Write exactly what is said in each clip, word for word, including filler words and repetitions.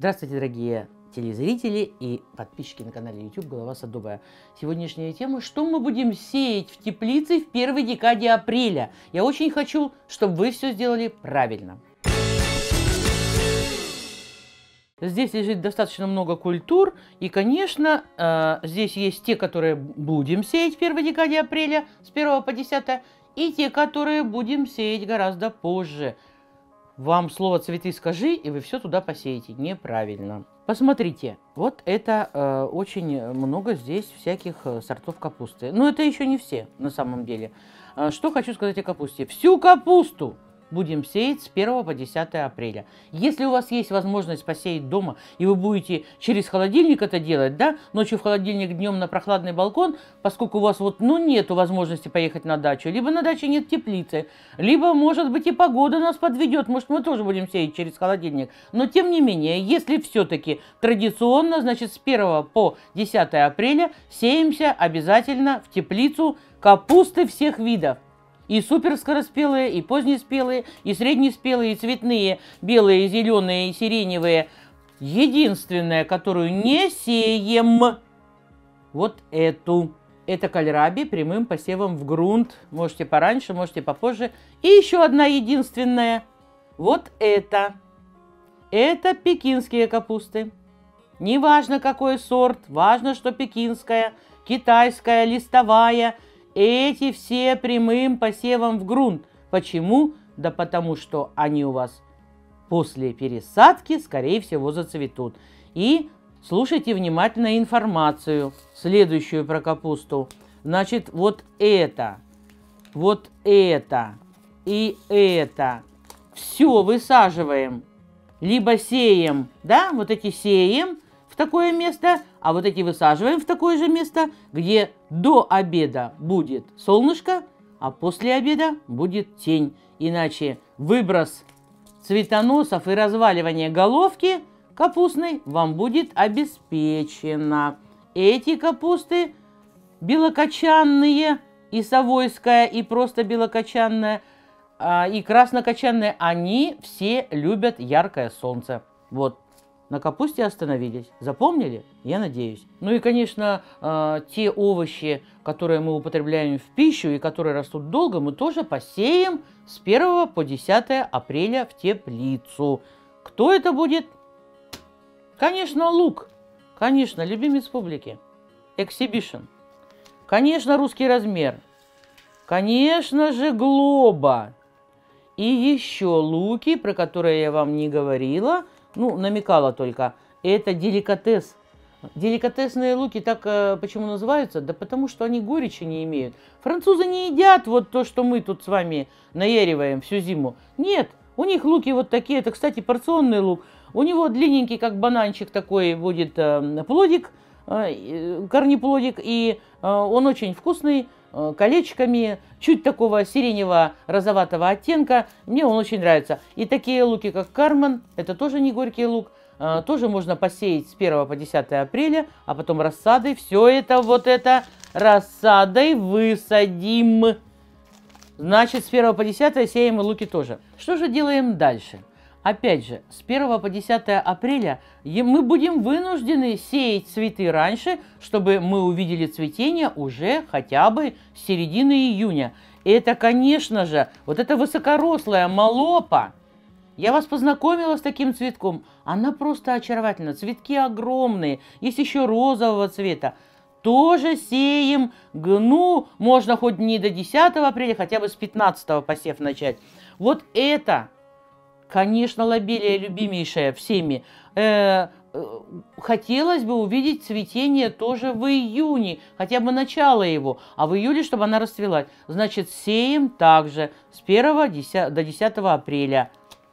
Здравствуйте, дорогие телезрители и подписчики на канале YouTube Голова Садовая. Сегодняшняя тема: что мы будем сеять в теплице в первой декаде апреля. Я очень хочу, чтобы вы все сделали правильно. Здесь лежит достаточно много культур, и, конечно, здесь есть те, которые будем сеять в первой декаде апреля с первого по десятое, и те, которые будем сеять гораздо позже. Вам слово «цветы» скажи, и вы все туда посеете неправильно. Посмотрите, вот это э, очень много здесь всяких э, сортов капусты. Но это еще не все на самом деле. Э, что хочу сказать о капусте. Всю капусту будем сеять с первого по десятое апреля. Если у вас есть возможность посеять дома, и вы будете через холодильник это делать, да, ночью в холодильник, днем на прохладный балкон, поскольку у вас вот, ну, нету возможности поехать на дачу, либо на даче нет теплицы, либо, может быть, и погода нас подведет, может, мы тоже будем сеять через холодильник. Но, тем не менее, если все-таки традиционно, значит, с первого по десятое апреля сеемся обязательно в теплицу капусты всех видов. И суперскороспелые, и позднеспелые, и среднеспелые, и цветные, белые, зеленые, и сиреневые. Единственная, которую не сеем, вот эту. Это кальраби прямым посевом в грунт. Можете пораньше, можете попозже. И еще одна единственная. Вот это. Это пекинские капусты. Неважно, какой сорт, важно, что пекинская, китайская, листовая. Эти все прямым посевом в грунт. Почему? Да потому что они у вас после пересадки, скорее всего, зацветут. И слушайте внимательно информацию, следующую про капусту. Значит, вот это, вот это и это все высаживаем, либо сеем, да, вот эти сеем в такое место, а вот эти высаживаем в такое же место, где до обеда будет солнышко, а после обеда будет тень. Иначе выброс цветоносов и разваливание головки капустной вам будет обеспечено. Эти капусты белокочанные, и совойская, и просто белокочанная, и краснокочанная, они все любят яркое солнце. Вот. На капусте остановились. Запомнили? Я надеюсь. Ну и, конечно, э, те овощи, которые мы употребляем в пищу и которые растут долго, мы тоже посеем с первого по десятое апреля в теплицу. Кто это будет? Конечно, лук. Конечно, любимец публики. Exhibition. Конечно, русский размер. Конечно же, глоба. И еще луки, про которые я вам не говорила, ну, намекала только, это деликатес. Деликатесные луки так э, почему называются? Да потому что они горечи не имеют. Французы не едят вот то, что мы тут с вами наяриваем всю зиму. Нет, у них луки вот такие. Это, кстати, порционный лук. У него длинненький, как бананчик такой, будет э, плодик, э, корнеплодик. И э, он очень вкусный, э, колечками, чуть такого сиренево-розоватого оттенка. Мне он очень нравится. И такие луки, как Карман, это тоже не горький лук. Э, тоже можно посеять с первого по десятое апреля, а потом рассадой. Все это, вот это рассадой высадим. Значит, с первого по десятое сеем и луки тоже. Что же делаем дальше? Опять же, с первого по десятое апреля мы будем вынуждены сеять цветы раньше, чтобы мы увидели цветение уже хотя бы с середины июня. Это, конечно же, вот эта высокорослая малопа. Я вас познакомила с таким цветком. Она просто очаровательна. Цветки огромные. Есть еще розового цвета. Тоже сеем. Ну, можно хоть не до десятого апреля, хотя бы с пятнадцатого посев начать. Вот это... Конечно, лобелия любимейшая всеми. Э, э, хотелось бы увидеть цветение тоже в июне, хотя бы начало его, а в июле, чтобы она расцвела. Значит, сеем также с первого до десятого апреля.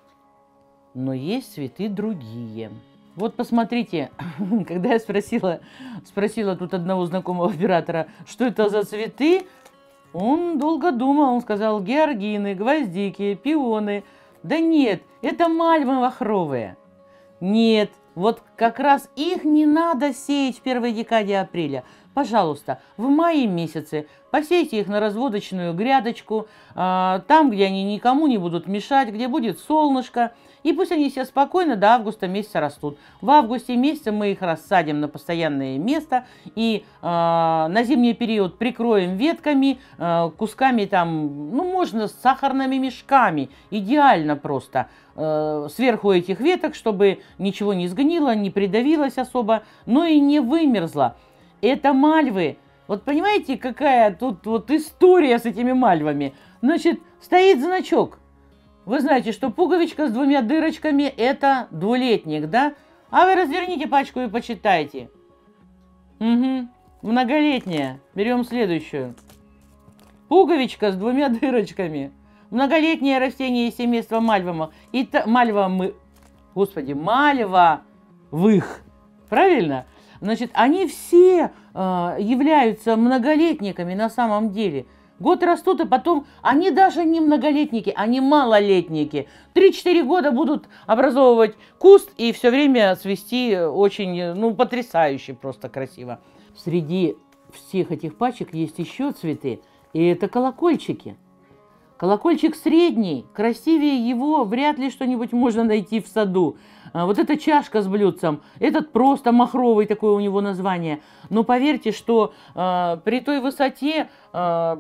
Но есть цветы другие. Вот посмотрите, когда я спросила, спросила тут одного знакомого оператора, что это за цветы, он долго думал, он сказал: георгины, гвоздики, пионы. Да нет, это мальвы махровые. Нет, вот как раз их не надо сеять в первой декаде апреля. пожалуйста, в мае месяце посейте их на разводочную грядочку, там, где они никому не будут мешать, где будет солнышко, и пусть они все спокойно до августа месяца растут. В августе месяце мы их рассадим на постоянное место и э, на зимний период прикроем ветками, э, кусками там, ну, можно с сахарными мешками, идеально просто. Э, сверху этих веток, чтобы ничего не сгнило, не придавилось особо, но и не вымерзло. Это мальвы. Вот понимаете, какая тут вот история с этими мальвами? Значит, стоит значок. Вы знаете, что пуговичка с двумя дырочками – это двулетник, да? А вы разверните пачку и почитайте. Угу, многолетняя. Берем следующую. Пуговичка с двумя дырочками. Многолетнее растение из семейства мальвовых. И та, мальвамы, господи, мальвовых. Правильно? Значит, они все э, являются многолетниками на самом деле. Год растут, и потом они даже не многолетники, они малолетники. три-четыре года будут образовывать куст и все время цвести очень, ну, потрясающе, просто красиво. Среди всех этих пачек есть еще цветы, и это колокольчики. Колокольчик средний, красивее его вряд ли что-нибудь можно найти в саду. Вот эта чашка с блюдцем, этот просто махровый, такое у него название. Но поверьте, что э, при той высоте, э,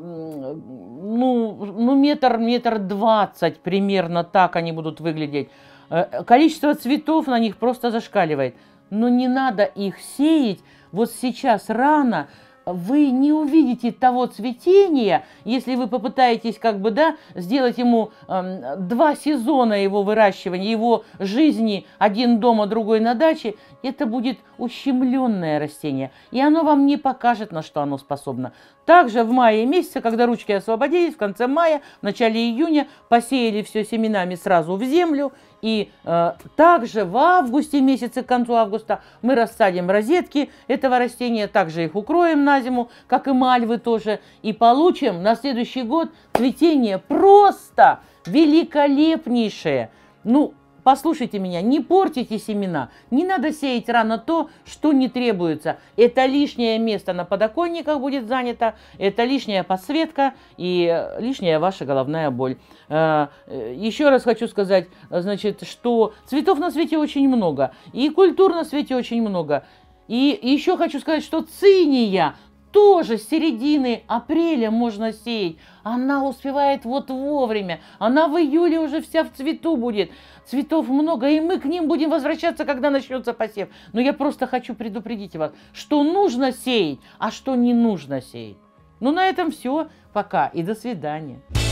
ну, ну метр, метр двадцать примерно так они будут выглядеть. Э, количество цветов на них просто зашкаливает. Но не надо их сеять вот сейчас рано. Вы не увидите того цветения, если вы попытаетесь как бы, да, сделать ему э, два сезона его выращивания, его жизни, один дома, другой на даче. Это будет ущемленное растение, и оно вам не покажет, на что оно способно. Также в мае месяце, когда ручки освободились, в конце мая, в начале июня посеяли все семенами сразу в землю, и э, также в августе месяце, к концу августа, мы рассадим розетки этого растения, также их укроем на зиму, как и мальвы тоже, и получим на следующий год цветение просто великолепнейшее. Ну, послушайте меня, не портите семена, не надо сеять рано то, что не требуется. Это лишнее место на подоконниках будет занято, это лишняя подсветка и лишняя ваша головная боль. Еще раз хочу сказать, значит, что цветов на свете очень много, и культур на свете очень много. И еще хочу сказать, что циния тоже с середины апреля можно сеять. Она успевает вот вовремя. Она в июле уже вся в цвету будет. Цветов много, и мы к ним будем возвращаться, когда начнется посев. Но я просто хочу предупредить вас, что нужно сеять, а что не нужно сеять. Ну, на этом все. Пока и до свидания.